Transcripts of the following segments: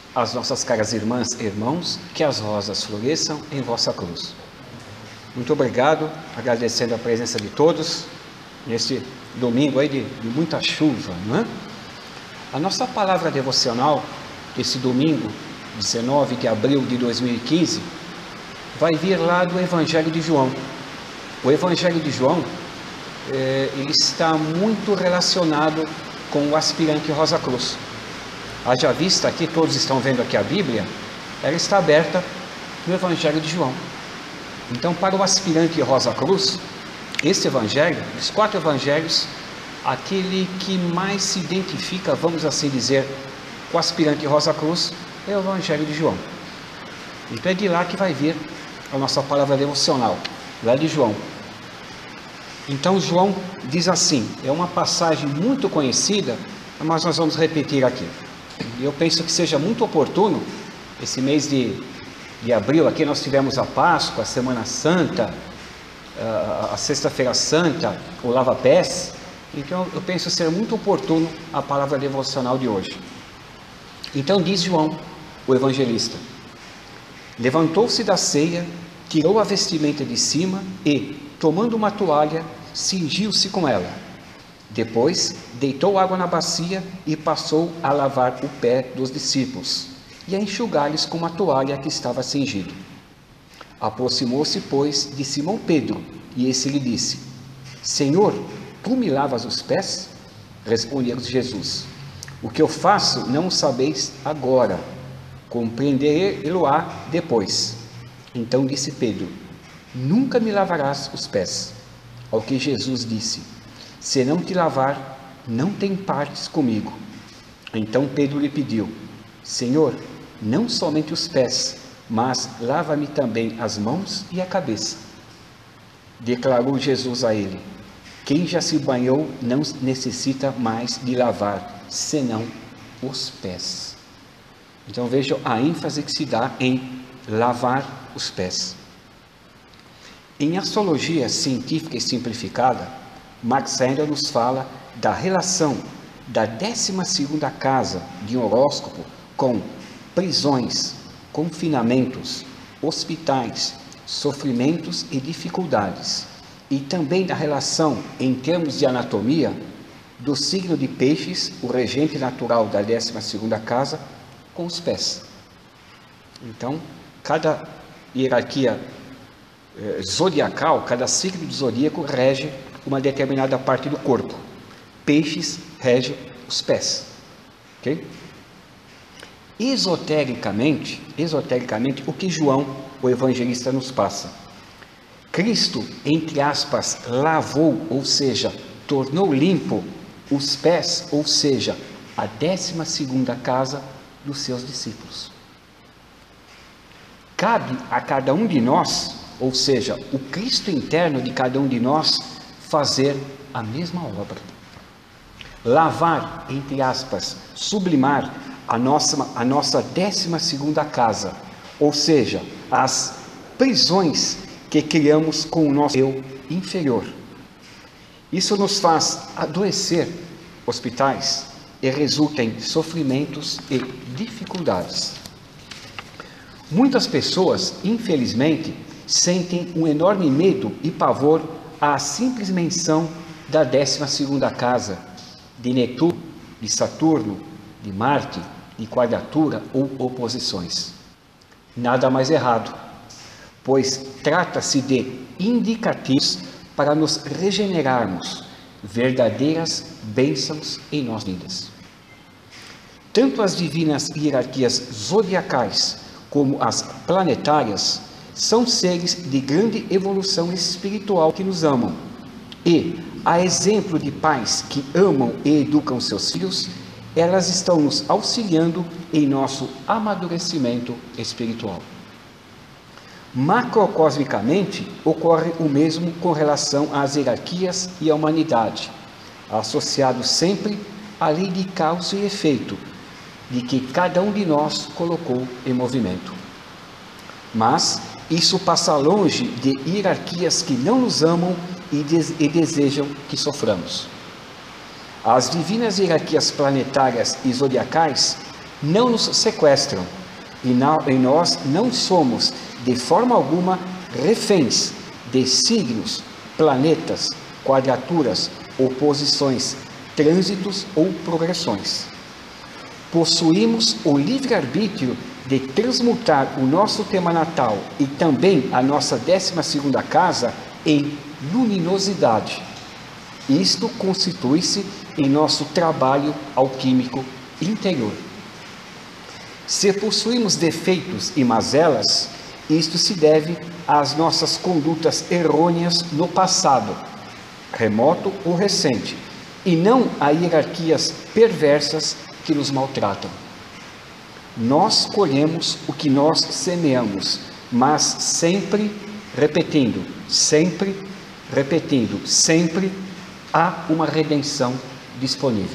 às nossas caras irmãs e irmãos, que as rosas floresçam em vossa cruz. Muito obrigado, agradecendo a presença de todos, nesse domingo aí de muita chuva, não é? A nossa palavra devocional, esse domingo, 19 de abril de 2015, vai vir lá do Evangelho de João. O Evangelho de João, ele está muito relacionado com o aspirante Rosa Cruz. Haja vista aqui, todos estão vendo aqui a Bíblia, ela está aberta no Evangelho de João. Então, para o aspirante Rosa Cruz, esse Evangelho, os 4 Evangelhos, aquele que mais se identifica, vamos assim dizer, com o aspirante Rosa Cruz, é o Evangelho de João. Então é de lá que vai vir a nossa palavra devocional, lá de João. Então João diz assim, é uma passagem muito conhecida, mas nós vamos repetir aqui. E eu penso que seja muito oportuno, esse mês de abril, aqui nós tivemos a Páscoa, a Semana Santa, a Sexta-feira Santa, o Lava-Pés, então eu penso ser muito oportuno a palavra devocional de hoje. Então diz João, o evangelista: levantou-se da ceia, tirou a vestimenta de cima e, tomando uma toalha, cingiu-se com ela. Depois, deitou água na bacia e passou a lavar o pé dos discípulos e a enxugar-lhes com uma toalha que estava cingido. Aproximou-se, pois, de Simão Pedro, e esse lhe disse: Senhor, tu me lavas os pés? Respondeu Jesus: o que eu faço não o sabeis agora, compreenderei-lo-á depois. Então disse Pedro: nunca me lavarás os pés. Ao que Jesus disse: se não te lavar, não tem partes comigo. Então Pedro lhe pediu: Senhor, não somente os pés, mas lava-me também as mãos e a cabeça. Declarou Jesus a ele: quem já se banhou não necessita mais de lavar, senão os pés. Então vejam a ênfase que se dá em lavar os pés. Em astrologia científica e simplificada, Max Sandel nos fala da relação da 12ª casa de um horóscopo com prisões, confinamentos, hospitais, sofrimentos e dificuldades, e também da relação, em termos de anatomia, do signo de Peixes, o regente natural da 12ª casa, com os pés. Então, cada hierarquia zodiacal, cada signo do zodíaco rege uma determinada parte do corpo. Peixes rege os pés. Ok? Esotericamente, o que João, o evangelista, nos passa? Cristo, entre aspas, lavou, ou seja, tornou limpo os pés, ou seja, a 12ª casa dos seus discípulos. Cabe a cada um de nós, ou seja, o Cristo interno de cada um de nós, fazer a mesma obra. Lavar, entre aspas, sublimar a nossa 12ª casa, ou seja, as prisões que criamos com o nosso eu inferior. Isso nos faz adoecer hospitais e resulta em sofrimentos e dificuldades. Muitas pessoas, infelizmente, sentem um enorme medo e pavor à simples menção da 12ª casa, de Netuno, de Saturno, de Marte, de quadratura ou oposições. Nada mais errado, pois trata-se de indicativos para nos regenerarmos, verdadeiras bênçãos em nossas vidas. Tanto as divinas hierarquias zodiacais como as planetárias são seres de grande evolução espiritual que nos amam, e, a exemplo de pais que amam e educam seus filhos, elas estão nos auxiliando em nosso amadurecimento espiritual. Macrocosmicamente, ocorre o mesmo com relação às hierarquias e à humanidade, associado sempre à lei de causa e efeito, de que cada um de nós colocou em movimento. Mas isso passa longe de hierarquias que não nos amam e desejam que soframos. As divinas hierarquias planetárias e zodiacais não nos sequestram, e nós não somos, de forma alguma, reféns de signos, planetas, quadraturas, oposições, trânsitos ou progressões. Possuímos o livre-arbítrio de transmutar o nosso tema natal e também a nossa 12ª casa em luminosidade. Isto constitui-se em nosso trabalho alquímico interior. Se possuímos defeitos e mazelas, isto se deve às nossas condutas errôneas no passado, remoto ou recente, e não a hierarquias perversas que nos maltratam. Nós colhemos o que nós semeamos, mas sempre repetindo, sempre há uma redenção disponível.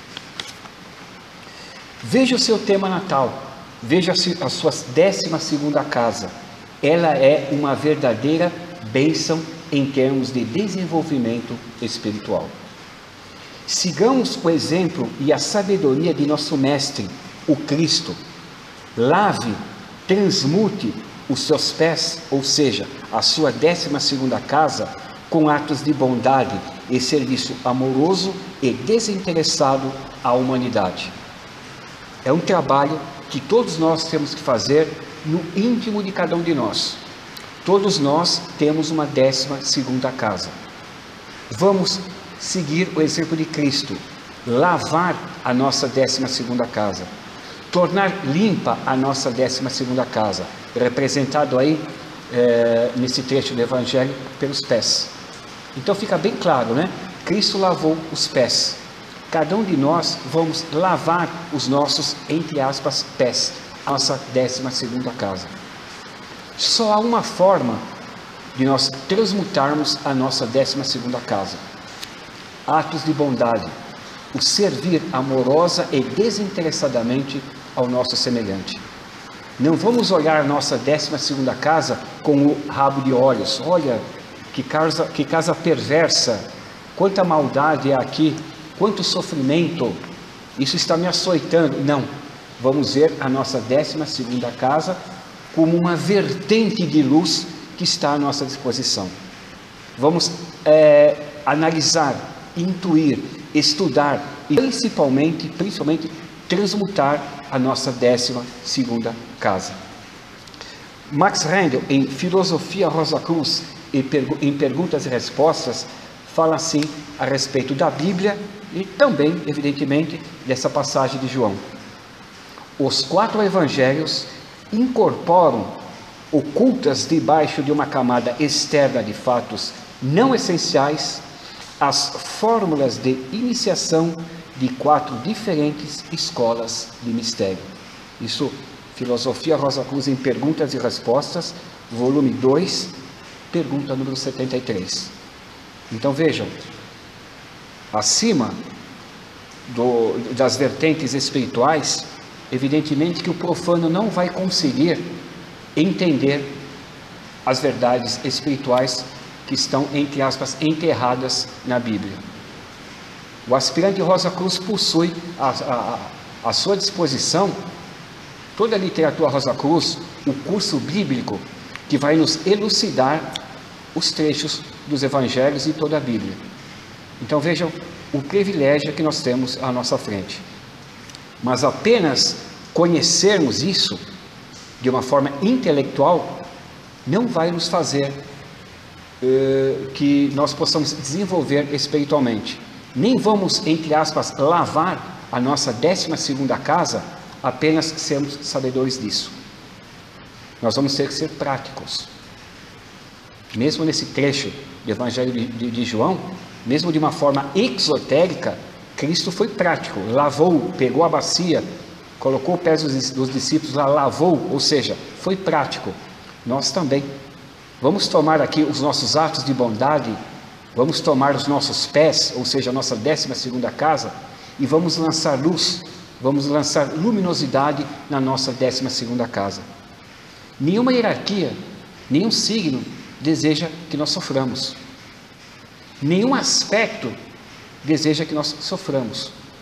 Veja o seu tema natal, veja a sua 12ª casa. Ela é uma verdadeira bênção em termos de desenvolvimento espiritual. Sigamos o exemplo e a sabedoria de nosso Mestre, o Cristo. Lave, transmute os seus pés, ou seja, a sua 12ª casa, com atos de bondade e serviço amoroso e desinteressado à humanidade. É um trabalho que todos nós temos que fazer no íntimo de cada um de nós. Todos nós temos uma 12ª casa. Vamos seguir o exemplo de Cristo, lavar a nossa 12ª casa, tornar limpa a nossa 12ª casa, representado aí nesse trecho do Evangelho pelos pés. Então fica bem claro, né? Cristo lavou os pés. Cada um de nós vamos lavar os nossos, entre aspas, pés, a nossa 12ª casa. Só há uma forma de nós transmutarmos a nossa 12ª casa: atos de bondade, o servir amorosa e desinteressadamente ao nosso semelhante. Não vamos olhar a nossa 12ª casa com o rabo de olhos. Olha, que casa perversa, quanta maldade há aqui, quanto sofrimento, isso está me açoitando. Não, vamos ver a nossa 12ª casa como uma vertente de luz que está à nossa disposição. Vamos analisar, intuir, estudar e principalmente transmutar a nossa 12ª casa. Max Rendel, em Filosofia Rosa Cruz, em Perguntas e Respostas, fala assim a respeito da Bíblia e também, evidentemente, dessa passagem de João. Os 4 evangelhos incorporam, ocultas debaixo de uma camada externa de fatos não essenciais, as fórmulas de iniciação de 4 diferentes escolas de mistério. Isso, Filosofia Rosa Cruz em Perguntas e Respostas, volume 2, pergunta número 73. Então vejam, acima das vertentes espirituais, evidentemente que o profano não vai conseguir entender as verdades espirituais que estão, entre aspas, enterradas na Bíblia. O aspirante Rosa Cruz possui à sua disposição toda a literatura Rosa Cruz, o curso bíblico que vai nos elucidar os trechos dos evangelhos e toda a Bíblia. Então vejam o privilégio que nós temos à nossa frente. Mas apenas conhecermos isso de uma forma intelectual não vai nos fazer que nós possamos desenvolver espiritualmente. Nem vamos, entre aspas, lavar a nossa 12ª casa apenas sermos sabedores disso. Nós vamos ter que ser práticos. Mesmo nesse trecho do Evangelho de João, mesmo de uma forma exotérica, Cristo foi prático, lavou, pegou a bacia, colocou os pés dos discípulos lá, lavou, ou seja, foi prático. Nós também. Vamos tomar aqui os nossos atos de bondade, vamos tomar os nossos pés, ou seja, a nossa 12ª casa, e vamos lançar luz, vamos lançar luminosidade na nossa 12ª casa. Nenhuma hierarquia, nenhum signo deseja que nós soframos. Nenhum aspecto deseja que nós soframos.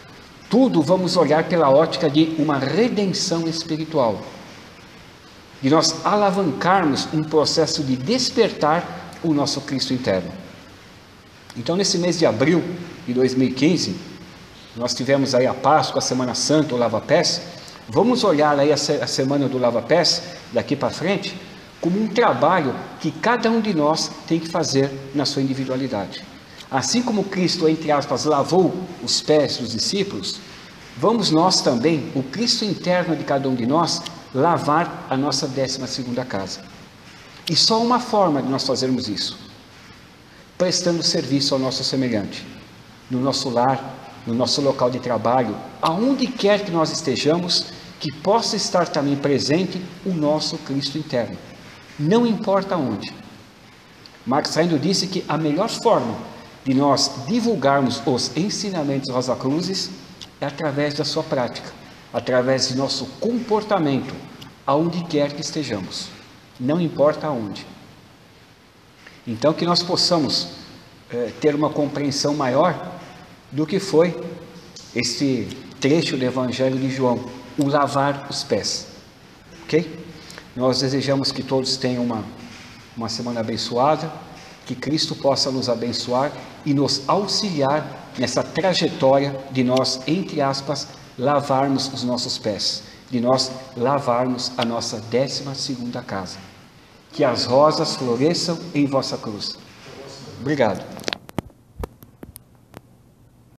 tudo vamos olhar pela ótica de uma redenção espiritual, de nós alavancarmos um processo de despertar o nosso Cristo interno. Então, nesse mês de abril de 2015, nós tivemos aí a Páscoa, a Semana Santa, o Lava-Pés. Vamos olhar aí a Semana do Lava-Pés, daqui para frente, como um trabalho que cada um de nós tem que fazer na sua individualidade. Assim como Cristo, entre aspas, lavou os pés dos discípulos, vamos nós também, o Cristo interno de cada um de nós, lavar a nossa 12ª casa. E só uma forma de nós fazermos isso: prestando serviço ao nosso semelhante, no nosso lar, no nosso local de trabalho, aonde quer que nós estejamos, que possa estar também presente o nosso Cristo interno, não importa onde. Marcos Raindo disse que a melhor forma de nós divulgarmos os ensinamentos Rosa Cruzes é através da sua prática, através de nosso comportamento, aonde quer que estejamos, não importa aonde. Então, que nós possamos ter uma compreensão maior do que foi esse trecho do Evangelho de João, o lavar os pés, ok? Nós desejamos que todos tenham uma semana abençoada, que Cristo possa nos abençoar e nos auxiliar nessa trajetória de nós, entre aspas, lavarmos os nossos pés, de nós lavarmos a nossa 12ª casa. Que as rosas floresçam em vossa cruz. Obrigado.